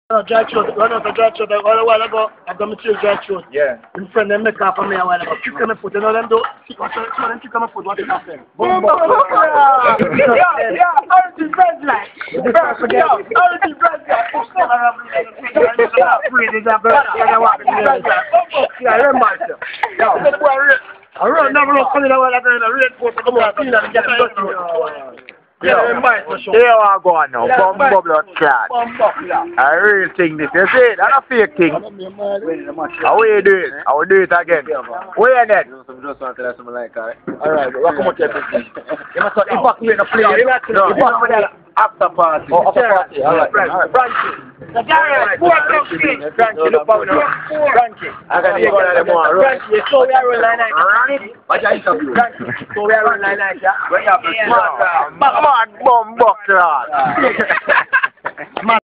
Dry throat, run out of dry throat. A while ago, I got me chill dry throat. Yeah. In friend, them make up for me a while ago. Kick on my foot, you know them do. Kick on them, kick on my foot, what is happening? Yeah, everything red light. Everything red light. Yeah, remember yourself. I run down the road, coming a while ago in a red coat, I come out, clean and get it. Yeah, here I go on now. Bumbo blood clot. I really think this. You see it? That's a fake thing. How will you do it? I will do it again. Where then? Just want to tell something like that. Alright, welcome to the You must evacuate the place. Evacuate after party. Oh, after party. Alright. Frankie. Frankie, look for me now. Frankie. I got to go to the more. Frankie, so we are rolling like that. What's your interview? So we are rolling like that. Where you have to Man, bumbo clot. Man,